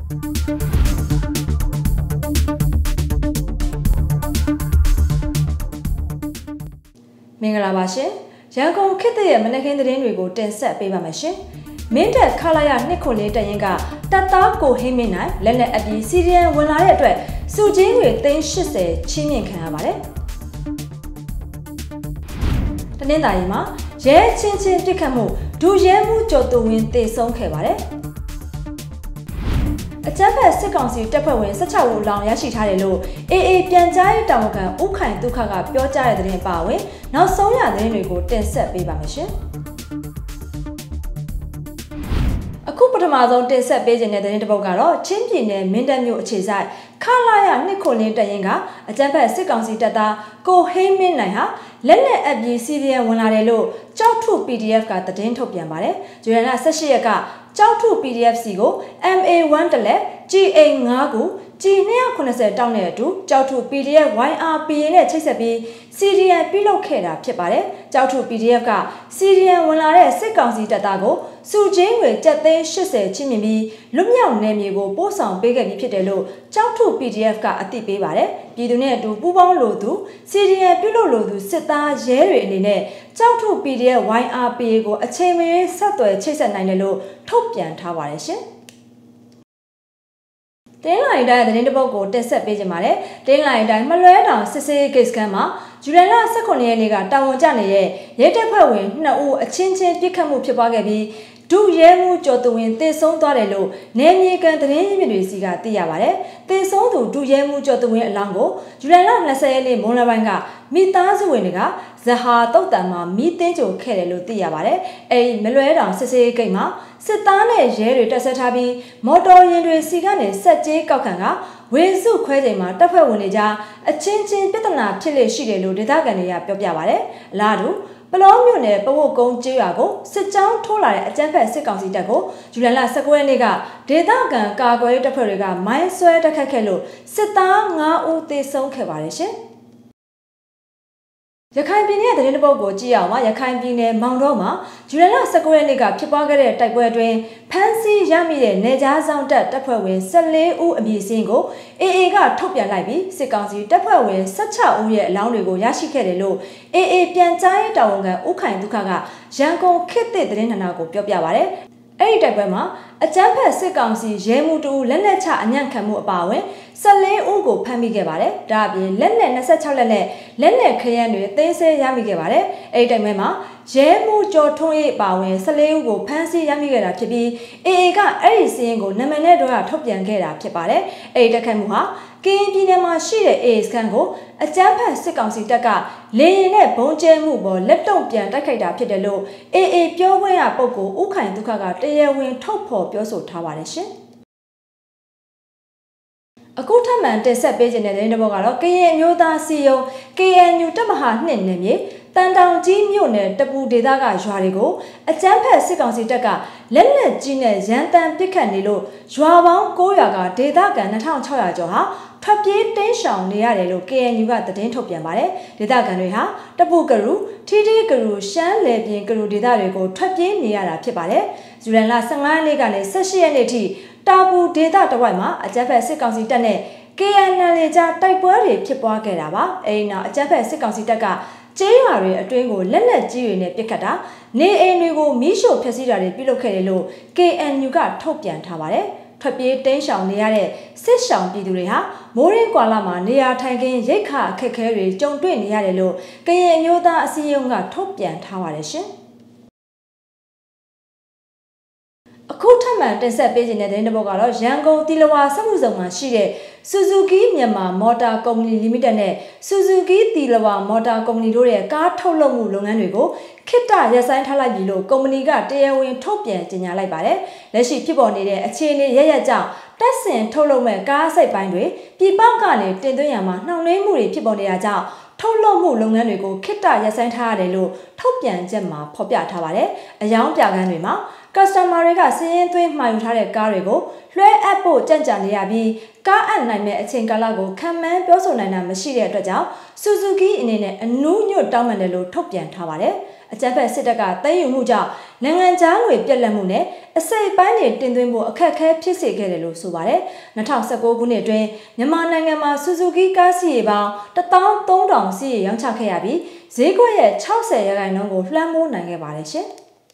မင်္ဂလာပါရှင်ရန်ကုန်ခေတ်သစ်ရဲ့မနက်ခင်းသတင်းတွေကိုတင်ဆက်ပေးပါမယ်ရှင်မင်းတပ်ခလာရနှစ်ခွန်လေးတရင်ကတပ်သားကိုဟင်းမင်းနိုင်လက်လက်အပြီးစီရီယန်ဝင်လာတဲ့အတွက်စုချင်းတွေ380ချင်းမြင့်ခံရပါတယ်တနင်္သာရီမှာရဲချင်းချင်းပြစ်ခတ်မှုဒူရဲမှုကြော်တူဝင်းတေဆုံးခဲ့ပါတယ်အကြမ်းဖက်စစ်ကောင်စီတပ်ဖွဲ့ဝင်16ဦးလောင်ရရှိထားတယ်လို့ AA ပြန်ကြားရေးတာဝန်ခံဦးခိုင်ဒုက္ခကပြောကြားတဲ့သတင်းပါဝင်နောက်ဆုံးရသတင်းတွေကိုတင်ဆက်ပေးပါမယ်ရှင်အခုပထမဆုံးတင်ဆက်ပေးခြင်းတဲ့သတင်းတစ်ပုဒ်ကတော့ချင်းပြည်နယ်မင်းတပ်မြို့အခြေစိုက်ခလာရနှစ်ခွန်လင်းတရင်ကအကြမ်းဖက်စစ်ကောင်စီတပ်သားကိုဟင်းမင်းနိုင်ဟာလက်လက်အပ်ပြီးစီရီယံဝင်လာတယ်လို့ကြောက်ထု PDF ကသတင်းထုတ်ပြန်ပါတယ်။ဇူလိုင်လ18ရက်ကကြောက်ထု PDF စီကို MA1 တလက် G8 5ခု G290 တောင်းတဲ့အတူကြောက်ထု PDF YRPA နဲ့ချိတ်ဆက်ပြီးစီရီယံပြုလုပ်ခဲ့တာဖြစ်ပါတယ်။ကြောက်ထု PDF ကစီရီယံဝင်လာတဲ့စစ်ကောင်စီတပ်သားကိုစုချင်းငွေ780ချင်းမြင့်ပြီးလွတ်မြောက်နယ်မြေကိုပို့ဆောင်ပေးခဲ့ပြီးဖြစ်တယ်လို့ကြောက်ထု PDF ကအသိပေးပါတယ်။ပြည်သူနဲ့အတူပူးပေါင်းလို့သူစီရီယံပြုလုပ်လို့သူစစ်သားရဲတွေအနေနဲ့ကြောက်ထု PDF YRPA ကိုအချိန်မရွေးဆက်သွယ်ချိတ်ဆက်နိုင်တယ်လို့ထုတ်ပြန်ထားပါတယ်ရှင်။တင်းလိုင်းတိုင်းသတင်းတစ်ပုဒ်ကိုတက်ဆက်ပေးကြပါမယ်။တင်းလိုင်းတိုင်းမလွဲတောင်စစ်စေးဂိတ်စခန်းမှာဇူလိုင်လ18ရက်နေ့ကတာဝန်ကျနေတဲ့ရဲတပ်ဖွဲ့ဝင်2ဦးအချင်းချင်းပြစ်ခတ်မှုဖြစ်ပွားခဲ့ပြီးဒုရဲမှုကျော်သူဝင်တေဆုံးသွားတယ်လို့နယ်မြေကန်သတင်းရင်းမြစ်တွေစီကသိရပါတယ်။တေဆုံးသူဒုရဲမှုကျော်သူဝင်အလောင်းကိုဇူလိုင်လ20ရက်နေ့မွန်းလွဲပိုင်းကမိသားစုဝင်တွေကဇဟာတုတ်တံမှာမိသင်းကြိုခဲ့တယ်လို့သိရပါတယ်။အဲဒီမလွဲတောင်စစ်စေးဂိတ်မှာစစ်သားနဲ့ရဲတွေတက်ဆက်ထားပြီးမော်တော်ယာဉ်တွေစီကနေဆက်ကြေးကောက်ခံကဝေစုခွဲချိန်မှာတပ်ဖွဲ့ဝင်တွေကြားအချင်းချင်းပြဿနာဖြစ်လေရှိတယ်လို့ဒေသခံတွေကပြောပြပါတယ်။အလားတူပလောမြို့နယ်ပဝတ်ကုန်းကျေးရွာကိုစစ်ကြောင်းထိုးလာတဲ့အကြမ်းဖက်စစ်ကောင်စီတပ်ကိုဇူလိုင်လ19ရက်နေ့ကဒေသခံကာကွယ်ရေးတပ်ဖွဲ့တွေကမိုင်းဆွဲတိုက်ခတ်ခဲ့လို့စစ်သား9ဦးသေဆုံးခဲ့ပါတယ်ရှင်။ရခိုင်ပြည်နယ်သတင်းတစ်ပုဒ်ကိုကြည့်အောင်ပါရခိုင်ပြည်နယ်မောင်တော်မှာဇူလိုင်လ19ရက်နေ့ကဖြစ်ပွားခဲ့တဲ့တိုက်ပွဲအတွင်းဖမ်းဆီးရမိတဲ့နေကြားဆောင်တပ်ဖွဲ့ဝင်14ဦးအမည်စင်းကို AA ကထုတ်ပြန်လိုက်ပြီးစစ်ကောင်စီတပ်ဖွဲ့ဝင်16ဦးရဲ့အလောင်းတွေကိုရရှိခဲ့တယ်လို့ AA ပြန်ကြားရေးတာဝန်ခံဦးခိုင်ဒုက္ခကရန်ကုန်ခေတ်သစ်သတင်းဌာနကိုပြောပြပါရယ်အဲ့ဒီတိုက်ပွဲမှာအကြမ်းဖက်စစ်ကောင်စီရဲမှုတူလက်နက်ချအညံ့ခံမှုအပါအဝင်14ဦးကိုဖမ်းမိခဲ့ပါတယ်။ဒါအပြင်လက်နက်26လက်နဲ့လက်နက်ခရမ်းတွေသိမ်းဆည်းရမိခဲ့ပါတယ်။အဲ့ဒီတိုက်ပွဲမှာရဲမှုကျော်ထွန်းရေးအပါအဝင်14ဦးကိုဖမ်းဆီးရမိခဲ့တာဖြစ်ပြီး AA ကအဲ့ဒီစီးရင်ကိုနာမည်နဲ့တော့ထုတ်ပြန်ခဲ့တာဖြစ်ပါတယ်။အဲ့ဒီတိုက်ခိုက်မှုဟာကရင်ပြည်နယ်မှာရှိတဲ့ AA စခန်းကိုအကြမ်းဖက်စစ်ကောင်စီတပ်ကလေရင်နဲ့ဘုံကျဲမှုပေါ်လက်တုံပြန်တိုက်ခိုက်တာဖြစ်တယ်လို့ AA ပြောခွင့်ရပုဂ္ဂိုလ်ဦးခိုင်ဒုက္ခကတရားဝင်ထုတ်ဖော်ပြောဆိုထားပါတယ်ရှင်။အခုထပ်မံတက်ဆက်ပေးခြင်းတဲ့သတင်းတစ်ပုဒ်ကတော့ကရင်အမျိုးသားစီယုံ KNU တပ်မဟာ2နယ်မြေတန်တောင်ကြီးမြို့နယ်တပူဒေသကရွာတွေကိုအကြမ်းဖက်စစ်ကောင်စီတပ်ကလက်နက်ကြီးနဲ့ရန်တမ်းပစ်ခတ်နေလို့ရွာပေါင်း900ကဒေသခံ2600ကျော်ဟာထွက်ပြေးတင်းရှောင်နေရတယ်လို့ KNU ကသတင်းထုတ်ပြန်ပါတယ်ဒေသခံတွေဟာတပူကရူထီထီကရူရှမ်းလေပြင်းကရူဒေသတွေကိုထွက်ပြေးနေရတာဖြစ်ပါတယ်ဇူလိုင်လ15ရက်နေ့ကနေ18ရက်နေ့ထိတာပူဒေသတဝိုက်မှာအကြမ်းဖက်စစ်ကောင်စီတပ်နဲ့ KNL ကြားတိုက်ပွဲတွေဖြစ်ပွားခဲ့တာပါအဲဒီနောက်အကြမ်းဖက်စစ်ကောင်စီတပ်ကကျေးရွာတွေအတွင်းကိုလက်နက်ကြီးတွေနဲ့ပစ်ခတ်တာနေအိမ်တွေကိုမီးရှို့ဖျက်ဆီးတာတွေပြုလုပ်ခဲ့တယ်လို့ KNU ကထုတ်ပြန်ထားပါတယ်ထွက်ပြေးတင်းရှောင်နေရတဲ့စစ်ရှောင်ပြည်သူတွေဟာမိုးရင်းကွာလာမှာနေရာထိုင်ခင်းရိတ်ခါအခက်ခဲတွေကြုံတွေ့နေရတယ်လို့ကရင်အမျိုးသားအစည်းအရုံးကထုတ်ပြန်ထားပါတယ်ရှင်အခုထပ်မံတင်ဆက်ပေးခြင်းတဲ့သတင်းတစ်ပုဒ်ကတော့ရန်ကုန်တီလဝါစက်မှုဇုံမှာရှိတဲ့ Suzuki မြန်မာမော်တာကုမ္ပဏီ Limited နဲ့ Suzuki တီလဝါမော်တာကုမ္ပဏီတို့ရဲ့ကားထုတ်လုပ်မှုလုပ်ငန်းတွေကိုခေတ္တရပ်ဆိုင်းထားလိုက်ပြီလို့ကုမ္ပဏီကတရားဝင်ထုတ်ပြန်ကြေညာလိုက်ပါတယ်။လက်ရှိဖြစ်ပေါ်နေတဲ့အခြေအနေရရကြောင့်တက်ဆင်ထုတ်လုပ်မဲ့ကားစိတ်ပိုင်းတွေပြည်ပကနေတင်သွင်းရမှာနှောင့်နှေးမှုတွေဖြစ်ပေါ်နေတာကြောင့်ထုတ်လုပ်မှုလုပ်ငန်းတွေကိုခေတ္တရပ်ဆိုင်းထားရတယ်လို့ထုတ်ပြန်ချက်မှာဖော်ပြထားပါတယ်။အယောင်ပြကန်းတွေမှာcustomer တွေကစည်ရင်းသွင်းမှာယူထားတဲ့ကားတွေကိုလွှဲအပ်ဖို့ကြံ့ကြာနေရပြီးကားအပ်နိုင်မဲ့အချိန်ကာလကိုခံမှန်းပြောဆိုနိုင်တာမရှိတဲ့အတွက်ကြောင့် Suzuki အနေနဲ့အနူးညွတ်တောင်းပန်တယ်လို့ထုတ်ပြန်ထားပါတယ်။အကြမ်းဖက်စစ်တပ်ကသိမ်းယူမှုကြောင့်နိုင်ငံခြားငွေပြက်လက်မှုနဲ့အစိပ်ပိုင်းတွေတင်သွင်းဖို့အခက်အခဲဖြစ်စေခဲ့တယ်လို့ဆိုပါတယ်2019ခုနှစ်အတွင်းမြန်မာနိုင်ငံမှာဆူဇူကီကားစီးရေပေါင်း13000စီးရေရောင်းချခဲ့ရပြီးဈေးကွက်ရဲ့60%ကိုလွှမ်းမိုးနိုင်ခဲ့ပါတယ်ရှင်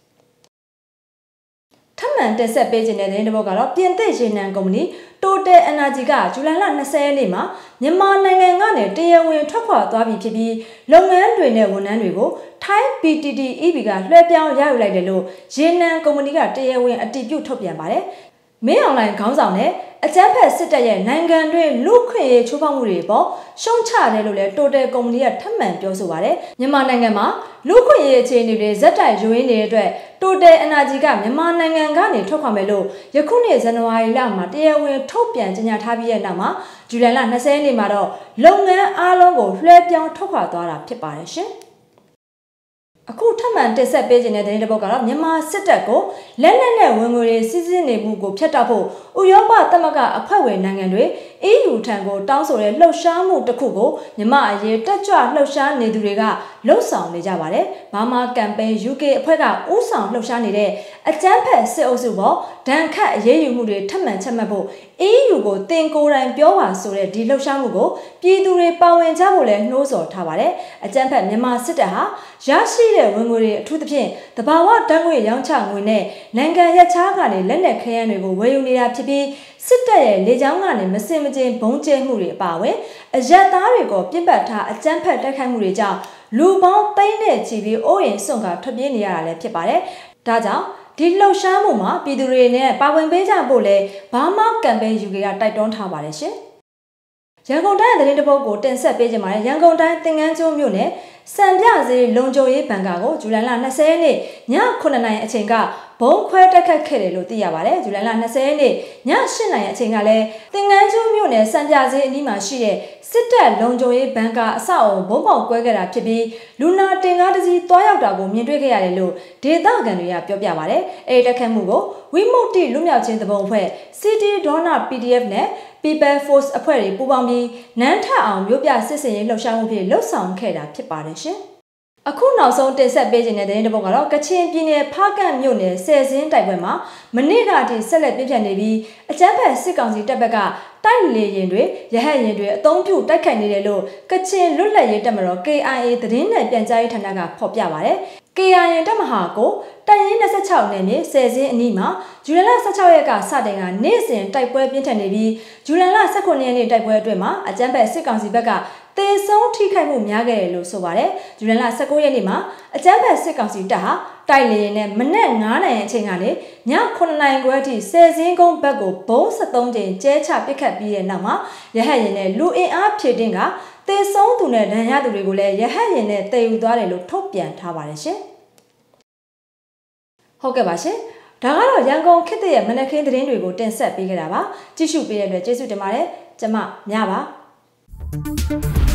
ထပ်မံတက်ဆက်ပေးခြင်းတဲ့သတင်းတစ်ပုဒ်ကတော့ပြင်သစ်ရေနံကုမ္ပဏီ Total Energy ကဇူလိုင်လ20ရက်နေ့မှာမြန်မာနိုင်ငံကနေတရားဝင်ထွက်ခွာသွားပြီဖြစ်ပြီးလုပ်ငန်းတွေနဲ့ဝန်ထမ်းတွေကိုထိုင်း PTTEP ကလွှဲပြောင်းရယူလိုက်တယ်လို့ရေနံကုမ္ပဏီကတရားဝင်အတည်ပြုထုတ်ပြန်ပါတယ်။မင်းအွန်လိုင်းခေါင်းဆောင်နဲ့အကြမ်းဖက်စစ်တပ်ရဲ့နိုင်ငံတွင်းလူခွင့်ရေးချိုးဖောက်မှုတွေပေါ်ရှုံချတယ်လို့လည်း Total ကုမ္ပဏီကထပ်မံပြောဆိုပါတယ်။မြန်မာနိုင်ငံမှာလူခွင့်ရေးအခြေအနေတွေဇက်တိုက်ယိုရင်းနေတဲ့အတွက် Total Energy ကမြန်မာနိုင်ငံကနေထွက်ခွာမယ်လို့ယခုနှစ်ဇန်နဝါရီလမှာတရားဝင်ထုတ်ပြန်ကြေညာထားပြီးတဲ့နောက်မှာဇူလိုင်လ20ရက်နေ့မှာတော့လုပ်ငန်းအားလုံးကိုလွှဲပြောင်းထွက်ခွာသွားတာဖြစ်ပါတယ်ရှင်။အခုထပ်မံတက်ဆက်ပေးခြင်းတဲ့သတင်းတစ်ပုဒ်ကတော့မြန်မာစစ်တပ်ကိုလက်နက်နဲ့ဝင်ငွေတွေစီးဆင်းနေမှုကိုဖျက်တောက်ဖို့ဥရောပသမဂ္ဂအဖွဲ့ဝင်နိုင်ငံတွေ EU ထံကိုတောင်းဆိုတဲ့လှုပ်ရှားမှုတစ်ခုကိုမြန်မာအရေးတက်ကြွလှုပ်ရှားနေသူတွေကလှုပ်ဆောင်နေကြပါတယ်။ဘာမာကမ်ပိန်း UK အဖွဲ့ကဥဆောင်လှုပ်ရှားနေတဲ့အကြမ်းဖက်စစ်အုပ်စုပေါ်ဒဏ်ခတ်အရေးယူမှုတွေထပ်မံချမှတ်ဖို့ EU ကိုတင်ကိုယ်တိုင်ပြောပါဆိုတဲ့ဒီလှုပ်ရှားမှုကိုပြည်သူတွေပါဝင်ကြဖို့လည်းနှိုးဆော်ထားပါတယ်။အကြမ်းဖက်မြန်မာစစ်တပ်ဟာရရှိတဲ့ဝင်ငွေတွေအထူးသဖြင့်တဘာဝဓာတ်ငွေရောင်းချငွေနဲ့နိုင်ငံရပ်ခြားကနေလက်နက်ခဲယမ်းတွေကိုဝယ်ယူနေတာဖြစ်ပြီးစစ်တပ်ရဲ့လေကြောင်းကနေမစင်မကျင်ဘုံကျဲမှုတွေအပါအဝင်အရက်သားတွေကိုပြစ်ပတ်ထားအကြမ်းဖက်တိုက်ခိုက်မှုတွေကြောင့်လူပေါင်းသိန်းနဲ့ချီပြီးအိုးအိမ်စွန့်ခါထွက်ပြေးနေရတာလည်းဖြစ်ပါတယ်။ဒါကြောင့်ဒီလှုပ်ရှားမှုမှာပြည်သူတွေနဲ့ပါဝင်ပေးကြဖို့လဲဘာမာကမ်ပိန်း UK ကတိုက်တွန်းထားပါတယ်ရှင်။ရန်ကုန်တိုင်းသတင်းတပုတ်ကိုတင်ဆက်ပေးကြပါမယ်။ရန်ကုန်တိုင်းသင်္ကန်းကျွန်းမြို့နယ်စံပြစေးလုံခြုံရေးဘဏ်ကာကိုဇူလိုင်လ20ရက်နေ့ည9:00နာရီအချိန်ကဘုံခွဲတက်ခတ်ခဲ့တယ်လို့သိရပါတယ်။ဇူလိုင်လ20ရက်နေ့ည8:00နာရီအချိန်ကလည်းသင်္ကန်းကျွန်းမြို့နယ်စံပြစေးအနီးမှာရှိတဲ့စစ်တပ်လုံခြုံရေးဘဏ်ကာအဆောက်အုံဘုံပေါက်ကွဲခဲ့တာဖြစ်ပြီးလူနာတင်ကားတစ်စီးတွားရောက်တာကိုမြင်တွေ့ခဲ့ရတယ်လို့ဒေသခံတွေကပြောပြပါတယ်။အဲဒီတက်ခတ်မှုကိုဝိမုတ်တိလူမြောက်ချင်းတပုံအဖွဲ့ City Donna PDF နဲ့ People Force အဖွဲ့တွေပူးပေါင်းပြီးနန်းထအောင်မြို့ပြစစ်စင်ရေးလှုပ်ရှားမှုဖြင့်လှုပ်ဆောင်ခဲ့တာဖြစ်ပါတယ်ရှင်။အခုနောက်ဆုံးတင်ဆက်ပေးခြင်းတဲ့သတင်းတစ်ပုဒ်ကတော့ကချင်ပြည်နယ်ဖားကန့်မြို့နယ်ဆယ်စင်းတိုက်ပွဲမှာမနေ့ကအထိဆက်လက်ပြင်းထန်နေပြီးအကြမ်းဖက်စစ်ကောင်စီတပ်ဘက်ကတိုက်လေရင်တွေရဟတ်ရင်တွေအုံပြုတိုက်ခိုက်နေတယ်လို့ကချင်လွတ်လပ်ရေးတပ်မတော် KIA သတင်းနဲ့ပြန်ကြားရေးဌာနကဖော်ပြပါတယ်။ KIA တပ်မဟာကိုတိုင်ရင်26နယ်မြေဆယ်စင်းအနီးမှာဇူလိုင်လ16ရက်ကစတင်ကနေ့စဉ်တိုက်ပွဲပြင်းထန်နေပြီးဇူလိုင်လ18ရက်နေ့တိုက်ပွဲအတွင်းမှာအကြမ်းဖက်စစ်ကောင်စီဘက်ကတေဆုံးထိခိုက်မှုများခဲ့တယ်လို့ဆိုပါတယ်။ဇူလိုင်လ19ရက်နေ့မှာအကြမ်းဖက်စစ်ကောင်စီတပ်ဟာတိုက်လေရင်နဲ့မနက်9:00နာရီအချိန်ကနေည9:00နာရီခွဲအထိဆယ်စင်းကုန်းဘက်ကိုဘုံ73ကြိမ်ကျဲချပစ်ခတ်ပြီးတဲ့နောက်မှာရဟတ်ရင်နဲ့လူအင်အားဖြည့်တင်းကတေဆုံးသူနဲ့ဒဏ်ရာသူတွေကိုလည်းရဟတ်ရင်နဲ့တည်ယူသွားတယ်လို့ထုတ်ပြန်ထားပါတယ်ရှင်။ဟုတ်ကဲ့ပါရှင်။ဒါကတော့ရန်ကုန်ခေတ်သစ်ရဲ့မနက်ခင်းသတင်းတွေကိုတင်ဆက်ပေးခဲ့တာပါ။ကြည့်ရှုပေးတဲ့အတွက်ကျေးဇူးတင်ပါတယ်။ကျွန်မညပါ။